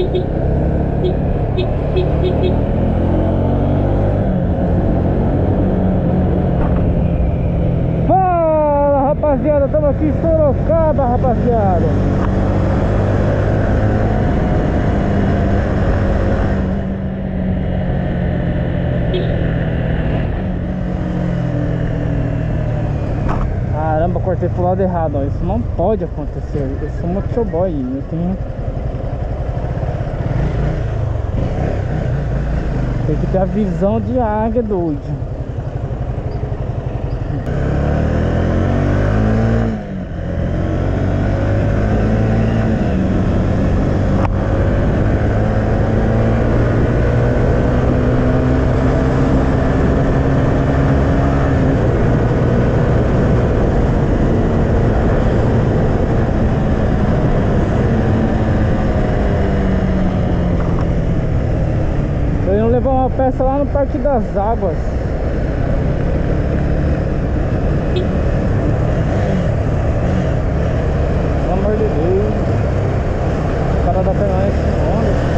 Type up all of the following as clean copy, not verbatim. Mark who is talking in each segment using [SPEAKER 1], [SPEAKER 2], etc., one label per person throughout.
[SPEAKER 1] Fala, rapaziada, estamos aqui em Sorocaba, rapaziada. Caramba, cortei pro lado errado, ó. Isso não pode acontecer. Eu sou motoboy, eu tenho... Tem que ter a visão de águia, doido. Levar uma peça lá no Parque das Águas. Pelo amor de Deus, o cara da permanência onda.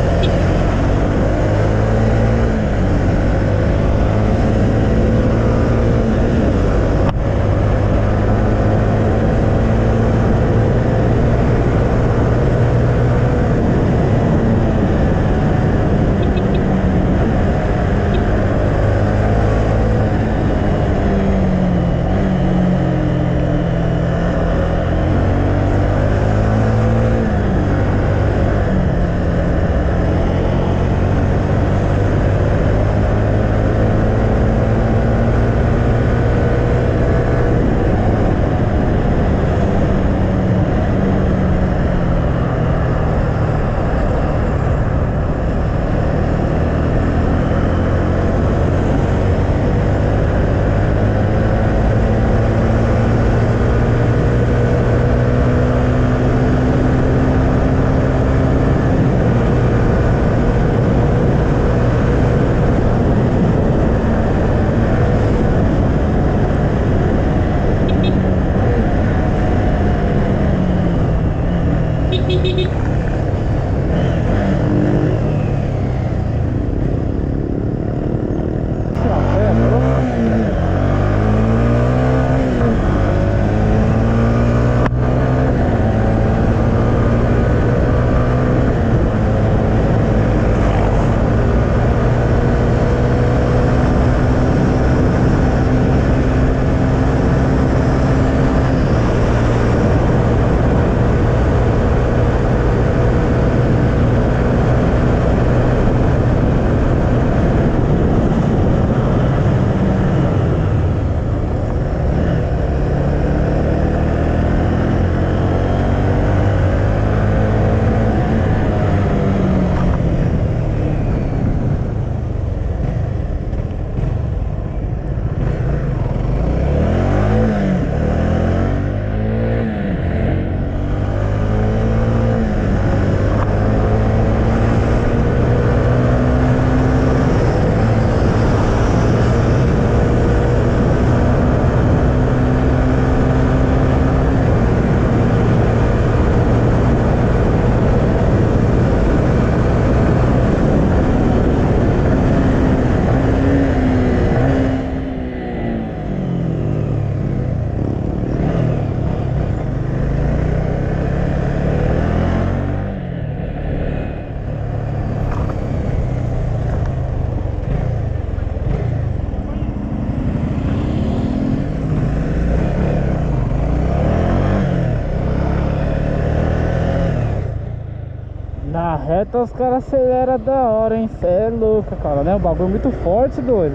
[SPEAKER 1] Na reta os caras aceleram da hora, hein? Cê é louco, cara, né? O bagulho é muito forte, doido.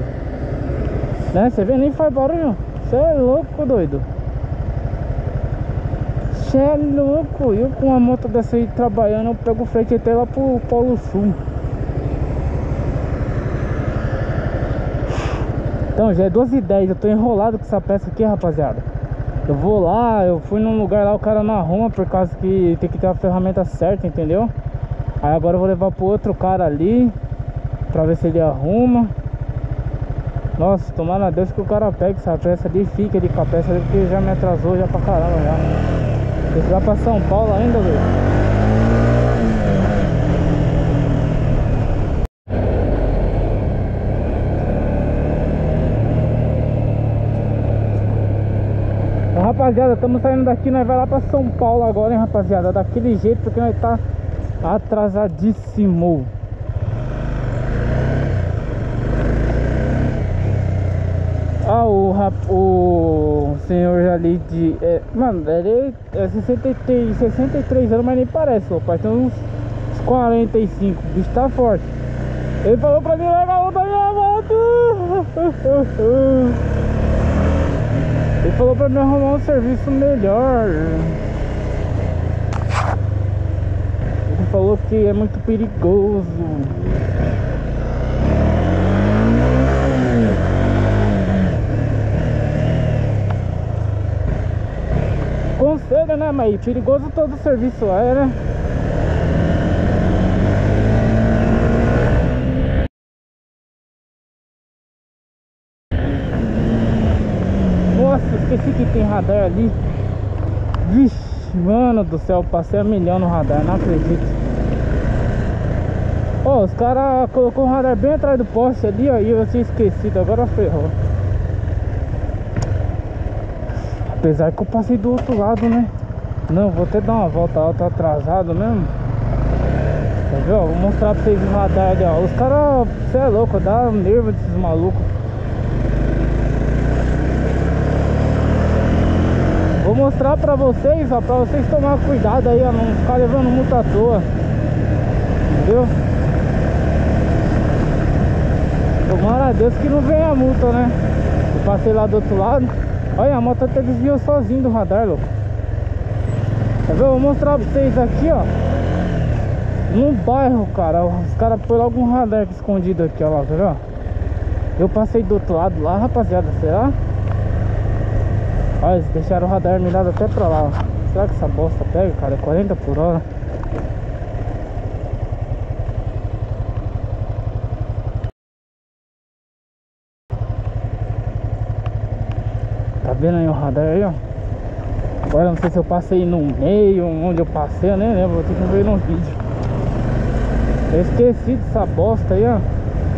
[SPEAKER 1] Né? Você vê, nem faz barulho. Cê é louco, doido. Cê é louco. Eu com uma moto dessa aí trabalhando, eu pego frente até lá pro Polo Sul. Então, já é 12h10. Eu tô enrolado com essa peça aqui, rapaziada. Eu vou lá, eu fui num lugar lá, o cara não arruma por causa que tem que ter a ferramenta certa, entendeu? Aí agora eu vou levar pro outro cara ali pra ver se ele arruma. Nossa, tomara a Deus que o cara pegue essa peça ali, fica ali com a peça ali, porque já me atrasou já pra caramba já. Precisar pra São Paulo ainda, velho. rapaziada, estamos saindo daqui, nós vai lá pra São Paulo agora, hein, rapaziada. Daquele jeito, porque nós tá atrasadíssimo. Ah, o senhor ali de... mano, ele é 63 anos, mas nem parece, ó, pai. Tem uns 45, o bicho tá forte. Ele falou pra mim levar outra minha moto. Ele falou pra mim arrumar um serviço melhor. Ele falou que é muito perigoso. Conselho, né, mas perigoso todo serviço é, né? Nossa, esqueci que tem radar ali. Vixe, mano do céu, passei a milhão no radar, não acredito. Ó, os caras colocou o radar bem atrás do poste ali, ó, e eu tinha esquecido, agora ferrou. Apesar que eu passei do outro lado, né? Não, vou até dar uma volta, ó, tô atrasado mesmo. Tá vendo? Vou mostrar pra vocês o radar ali, ó. Os caras, você é louco, dá nervo desses malucos. Vou mostrar pra vocês, ó, pra vocês tomar cuidado aí, ó, não ficar levando multa à toa. Entendeu? Tomara a Deus que não venha a multa, né? Eu passei lá do outro lado. Olha, a moto até desviou sozinho do radar, louco. Tá vendo? Vou mostrar pra vocês aqui, ó. No bairro, cara. Os caras põem logo um radar aqui escondido aqui, ó lá, tá vendo? Eu passei do outro lado lá, rapaziada, será? Olha, eles deixaram o radar mirado até pra lá, ó. Será que essa bosta pega, cara? É 40 por hora. Tá vendo aí o radar aí, ó? Agora não sei se eu passei no meio, onde eu passei, eu nem lembro, vou ter que ver no vídeo. Eu esqueci dessa bosta aí, ó.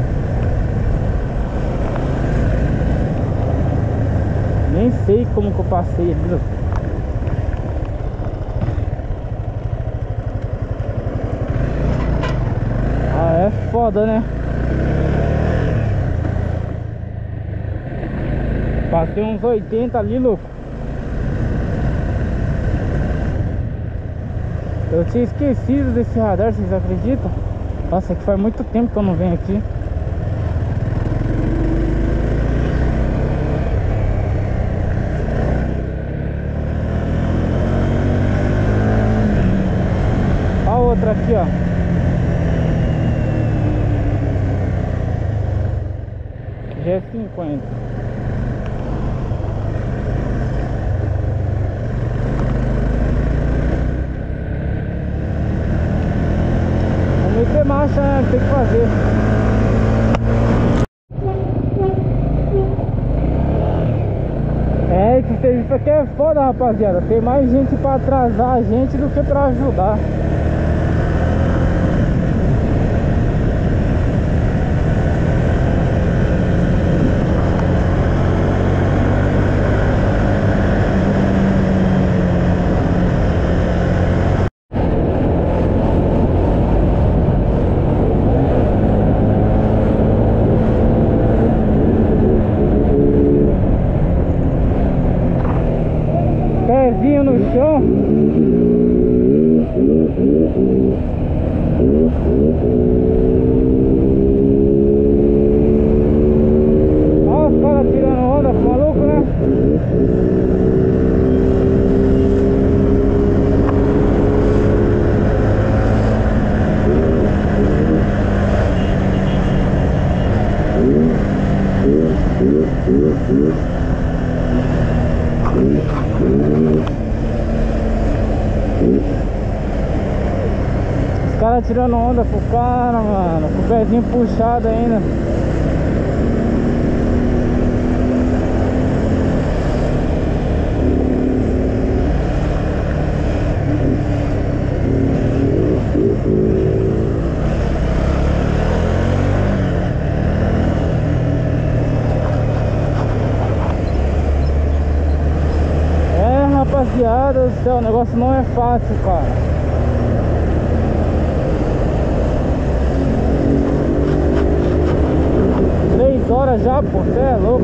[SPEAKER 1] Nem sei como que eu passei ali, ó. Ah, é foda, né? Passei uns 80 ali, louco. Eu tinha esquecido desse radar, vocês acreditam? Nossa, que faz muito tempo que eu não venho aqui. A outra aqui, ó. Já é 50. Meter marcha, né? Tem que fazer. É, esse serviço aqui é foda, rapaziada. Tem mais gente pra atrasar a gente do que pra ajudar. Pezinho no chão. Olha os caras tirando onda, maluco, né? Os caras tirando onda pro cara, mano, com o pezinho puxado ainda. É, Deus do céu, o negócio não é fácil, cara. 3 horas já, pô, você é louco.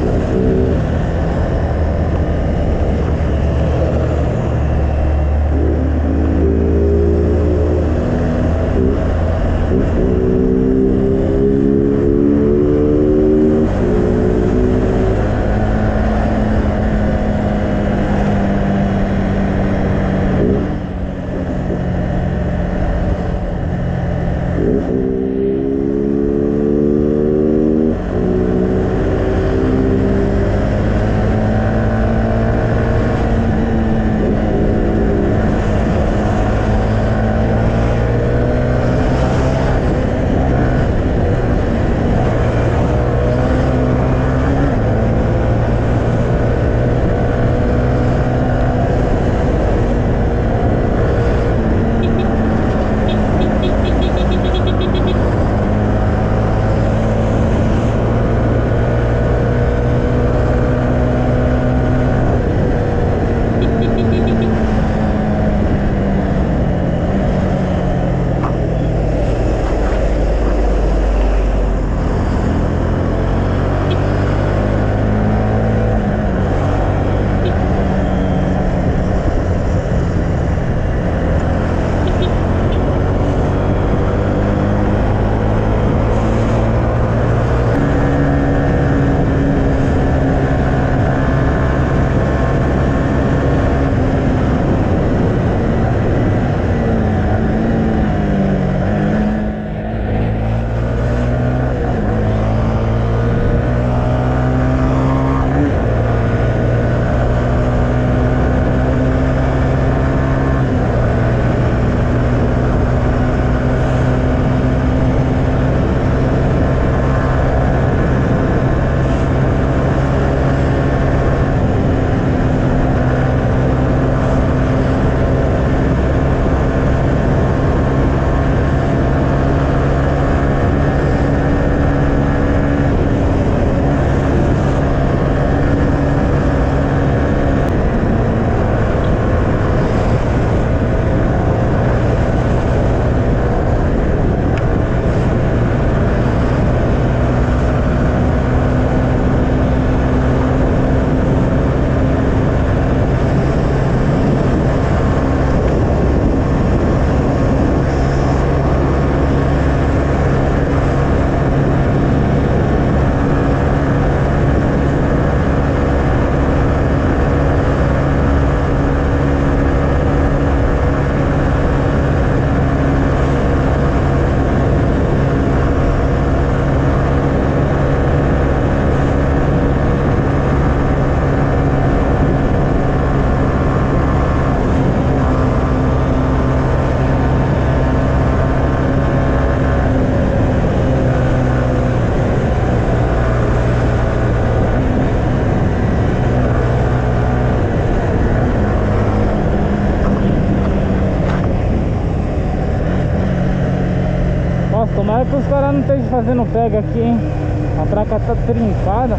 [SPEAKER 1] Tomara que os caras não estejam fazendo pega aqui, hein? A placa tá trincada.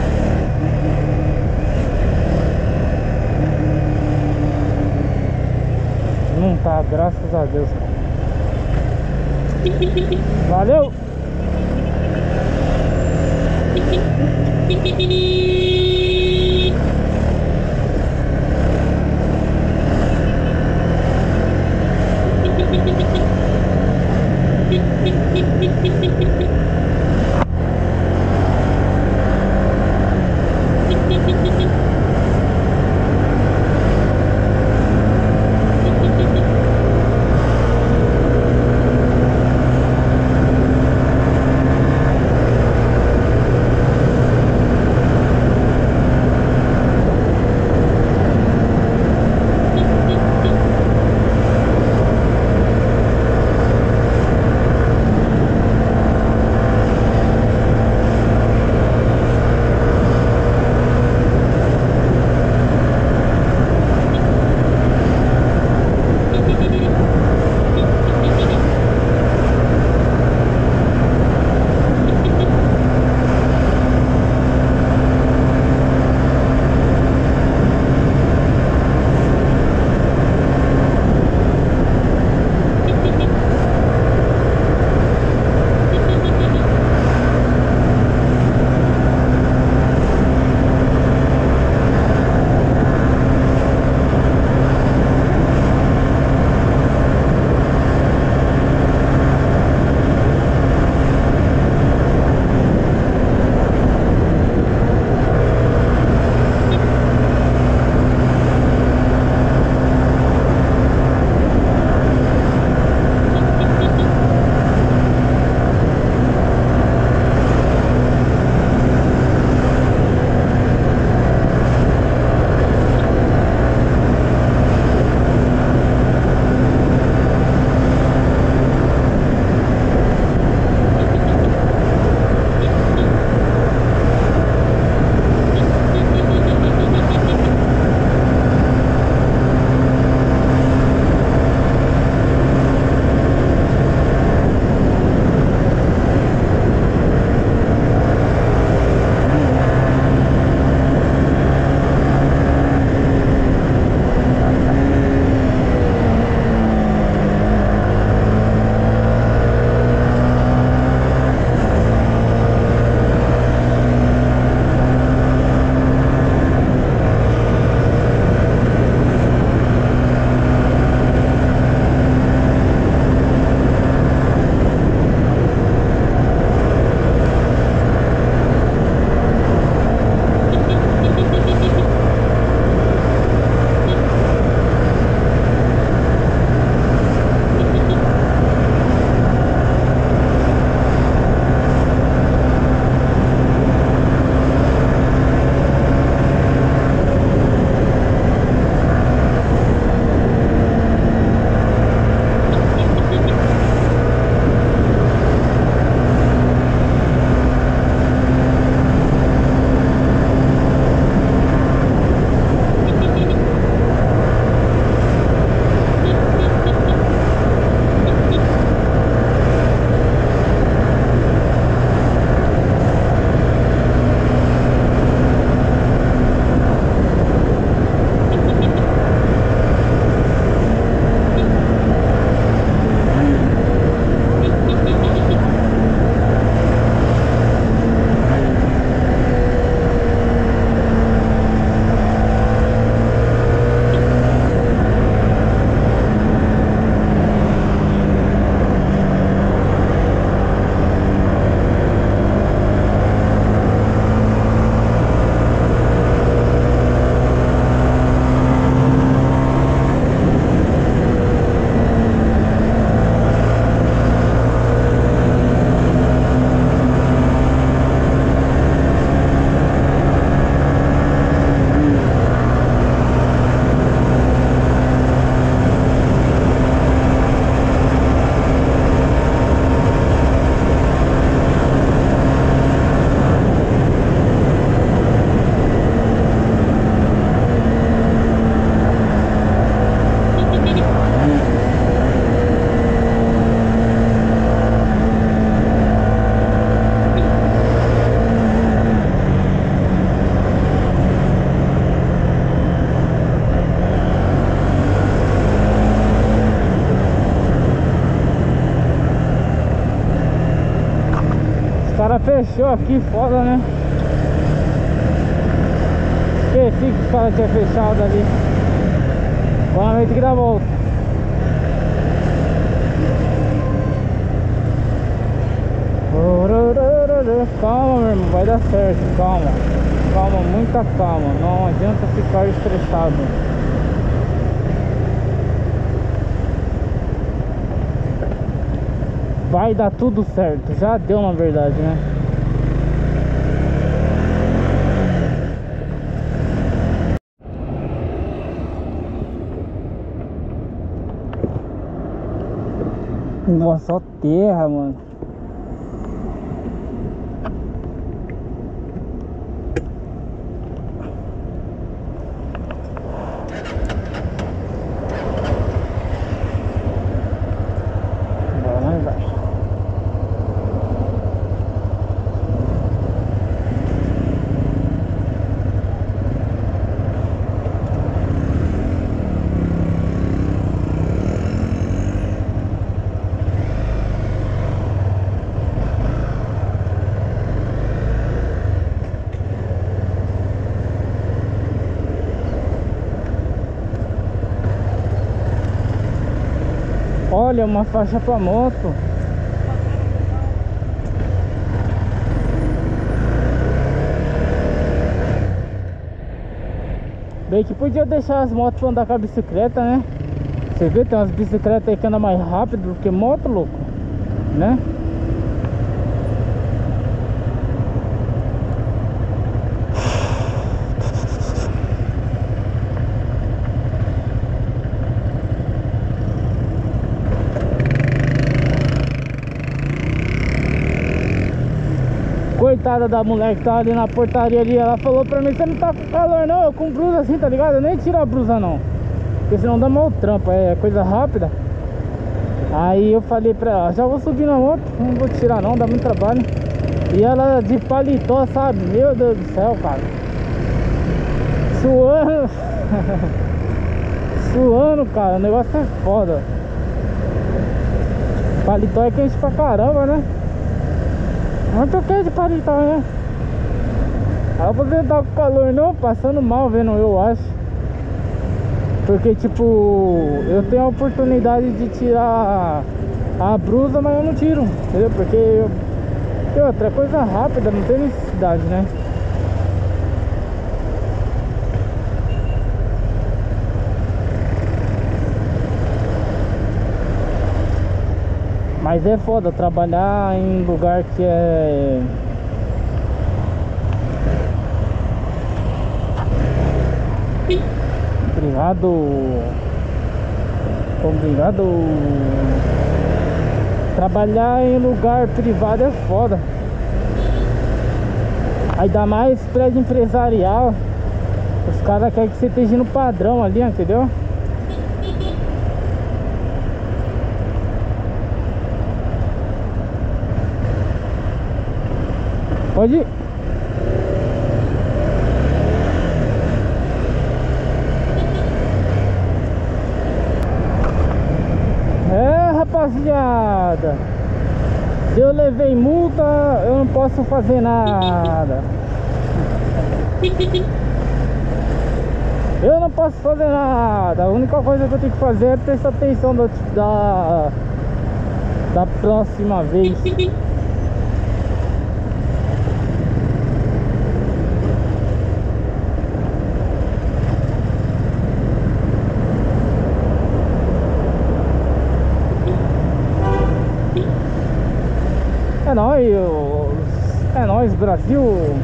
[SPEAKER 1] Não tá, graças a Deus. Valeu! Mas fechou aqui, foda, né? Esqueci que os caras tinham fechado ali. Agora vai ter que dar a volta. Calma, meu irmão, vai dar certo, calma. Calma, muita calma. Não adianta ficar estressado. Vai dar tudo certo. Já deu, na verdade, né? Nossa, só terra, mano. Olha, uma faixa pra moto. Bem que podia deixar as motos pra andar com a bicicleta, né? Você vê, tem umas bicicletas aí que andam mais rápido do que moto, louco, né? Coitada da mulher que tá ali na portaria ali, ela falou pra mim: você não tá com calor não, eu com blusa assim, tá ligado? Eu nem tiro a blusa não, porque senão dá mal trampo, é coisa rápida. Aí eu falei pra ela: já vou subir na moto, não vou tirar não, dá muito trabalho. E ela de paletó, sabe? Meu Deus do céu, cara. Suando. Suando, cara, o negócio é foda. Paletó é quente pra caramba, né? Mas tô quente de paletó, né? Aí você não tá com calor não, passando mal vendo, eu acho. Porque tipo, eu tenho a oportunidade de tirar a blusa, mas eu não tiro, entendeu? Porque outra coisa rápida, não tem necessidade, né? Mas é foda trabalhar em lugar que é... Obrigado. Obrigado. Trabalhar em lugar privado é foda. Ainda mais prédio empresarial. Os caras querem que você esteja no padrão ali, entendeu? Pode ir. É, rapaziada, se eu levei multa, eu não posso fazer nada. Eu não posso fazer nada. A única coisa que eu tenho que fazer é prestar atenção da próxima vez. É nóis, Brasil.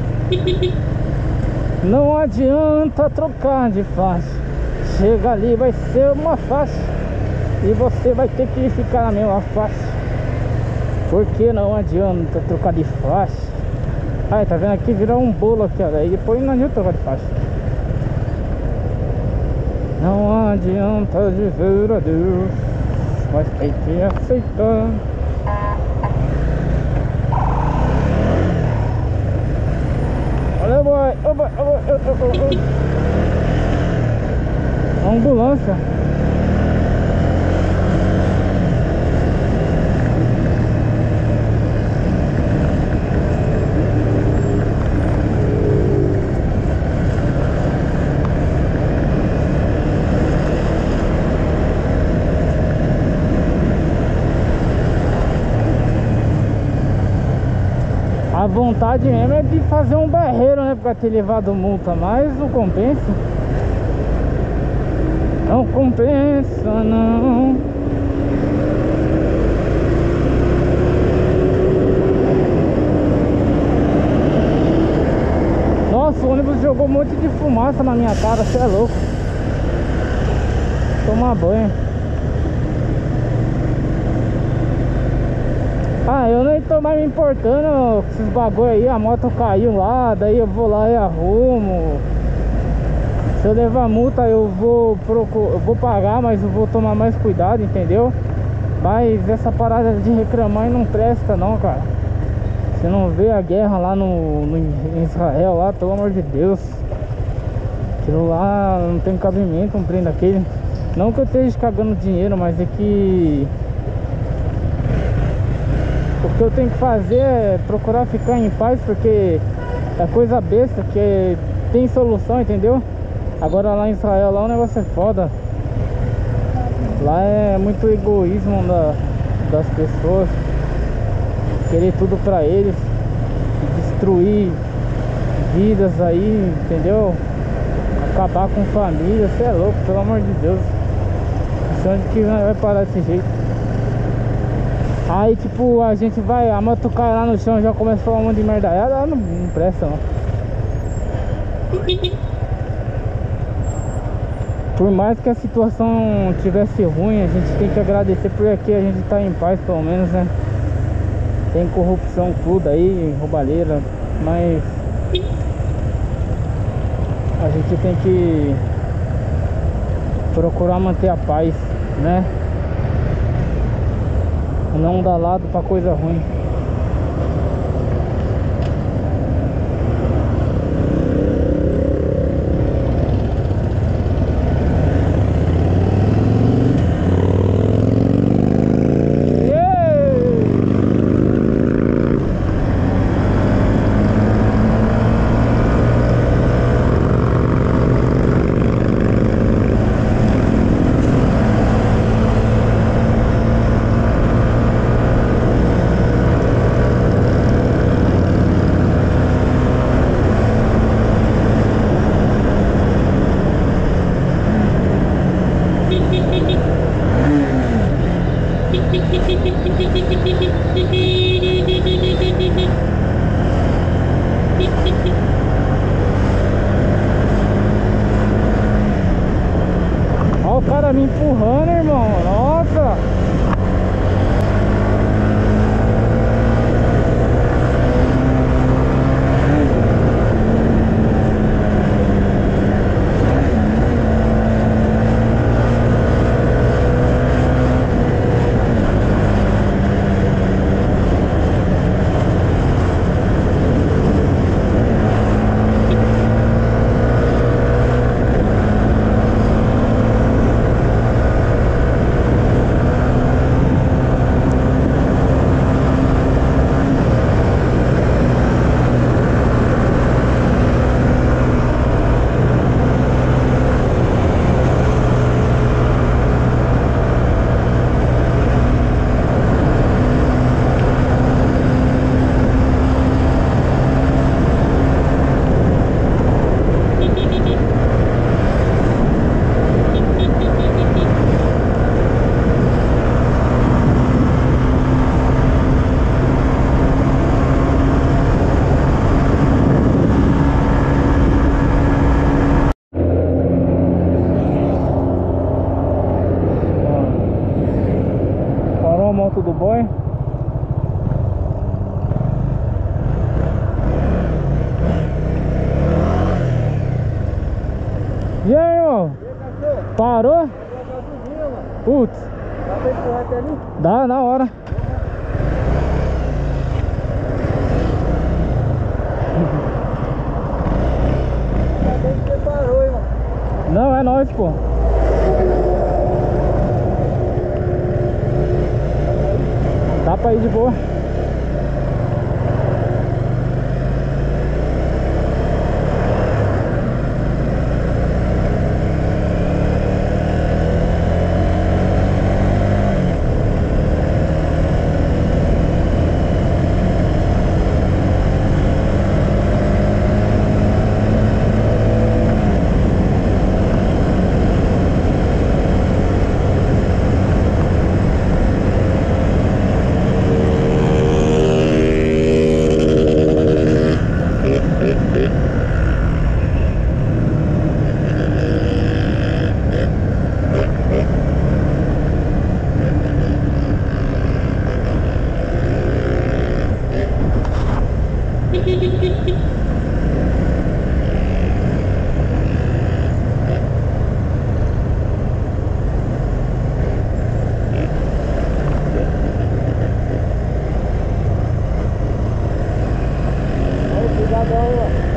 [SPEAKER 1] Não adianta trocar de faixa. Chega ali, vai ser uma faixa e você vai ter que ficar na mesma faixa, porque não adianta trocar de faixa. Ai, tá vendo aqui? Virou um bolo aqui, ó. Aí depois não adianta trocar de faixa. Não adianta dizer adeus, mas tem que aceitar. Olha, boy. Ambulância. A vontade mesmo é de fazer um berreiro, né? Pra ter levado multa, mas não compensa. Não compensa, não. Nossa, o ônibus jogou um monte de fumaça na minha cara, você é louco. Tomar banho. Ah, eu nem tô mais me importando com esses bagulho aí. A moto caiu lá, daí eu vou lá e arrumo. Se eu levar multa eu vou pagar, mas eu vou tomar mais cuidado, entendeu? Mas essa parada de reclamar não presta não, cara. Você não vê a guerra lá em Israel lá, pelo amor de Deus. Aquilo lá não tem cabimento, um trem daquele. Não que eu esteja cagando dinheiro, mas é que o que eu tenho que fazer é procurar ficar em paz, porque é coisa besta, que tem solução, entendeu? Agora lá em Israel, lá o negócio é foda. Lá é muito egoísmo das pessoas. Querer tudo pra eles. Destruir vidas aí, entendeu? Acabar com família, você é louco, pelo amor de Deus. Não sei onde que vai parar desse jeito. Aí tipo, a gente vai, a moto cai lá no chão, já começa a falar um monte de merdaiada, não presta não. Por mais que a situação tivesse ruim, a gente tem que agradecer, porque aqui a gente tá em paz pelo menos, né? Tem corrupção tudo aí, roubalheira, mas a gente tem que procurar manter a paz, né? Não dar lado pra coisa ruim. Olha o cara me empurrando, irmão. Nossa! Parou a moto do boy. E aí, irmão? Parou? Putz.
[SPEAKER 2] Dá pra empurrar até ali?
[SPEAKER 1] Dá, na hora.
[SPEAKER 2] Ainda bem que você parou, irmão.
[SPEAKER 1] Não, é nóis, pô. Dá pra ir de boa.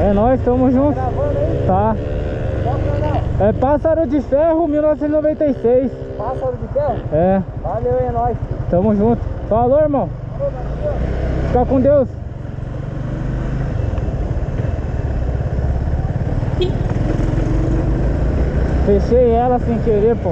[SPEAKER 1] É nóis, tamo junto.
[SPEAKER 2] Gravando aí?
[SPEAKER 1] Tá.
[SPEAKER 2] Qual canal?
[SPEAKER 1] É Pássaro de Ferro 1996.
[SPEAKER 2] Pássaro de ferro?
[SPEAKER 1] É,
[SPEAKER 2] Valeu, é nóis.
[SPEAKER 1] tamo junto. Falou, irmão.
[SPEAKER 2] Falou, Marcelo.
[SPEAKER 1] Fica com Deus. Fechei ela sem querer, pô.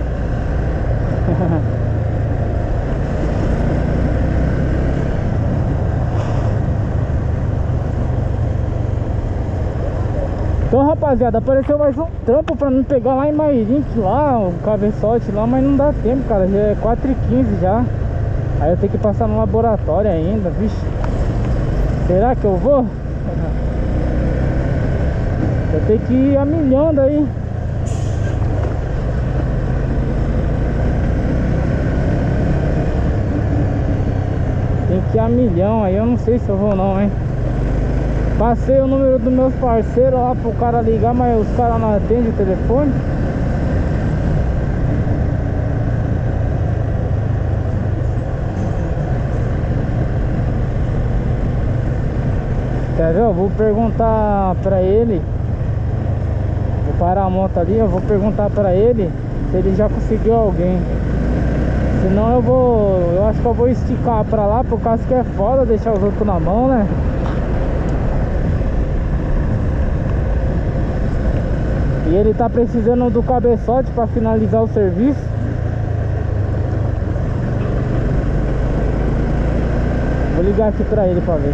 [SPEAKER 1] Então, rapaziada, apareceu mais um trampo pra mim pegar lá em Mairink, lá, o cabeçote lá, mas não dá tempo, cara, já é 4h15 já. Aí eu tenho que passar no laboratório ainda, vixe. Será que eu vou? Eu tenho que ir a milhão daí. Tem que ir a milhão, aí eu não sei se eu vou não, hein. Passei o número dos meus parceiros lá pro cara ligar, mas os caras não atendem o telefone. Quer ver? Eu vou perguntar pra ele. Vou parar a moto ali, eu vou perguntar pra ele se ele já conseguiu alguém. Senão eu acho que eu vou esticar pra lá, por causa que é foda deixar os outros na mão, né? E ele tá precisando do cabeçote pra finalizar o serviço. Vou ligar aqui pra ele pra ver.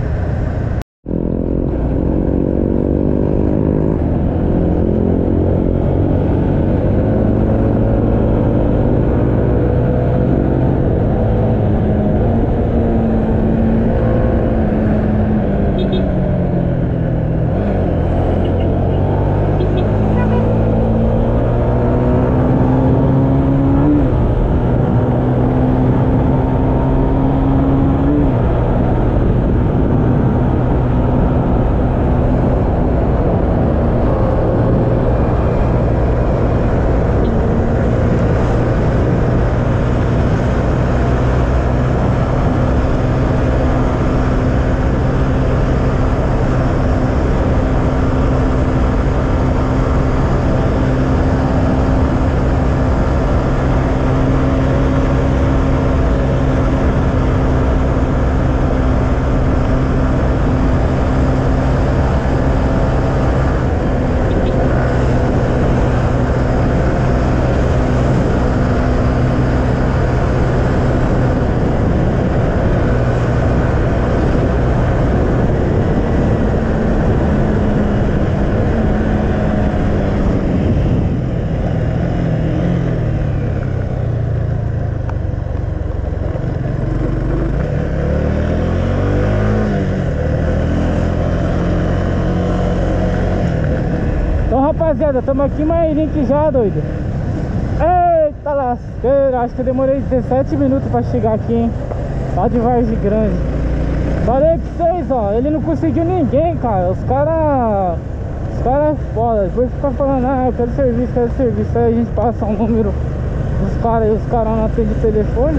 [SPEAKER 1] Rapaziada, estamos aqui em Mairink já, doido. Eita lasqueira, acho que eu demorei 17 minutos pra chegar aqui, hein. Lá de Vargem Grande. Falei pra vocês, ó, ele não conseguiu ninguém, cara. Os caras é foda. Depois fica falando, ah, eu quero serviço. Aí a gente passa um número dos caras e os caras não atendem o telefone.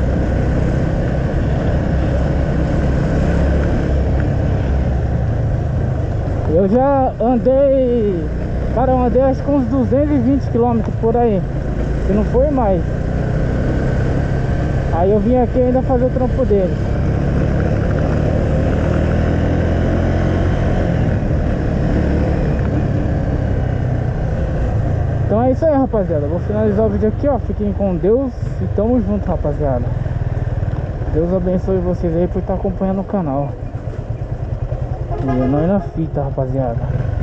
[SPEAKER 1] Eu já andei, cara, eu andei acho que uns 220 km por aí, se não foi mais. Aí eu vim aqui ainda fazer o trampo dele. Então é isso aí, rapaziada. Vou finalizar o vídeo aqui, ó. Fiquem com Deus e tamo junto, rapaziada. Deus abençoe vocês aí por estar acompanhando o canal. E é nóis na fita, rapaziada.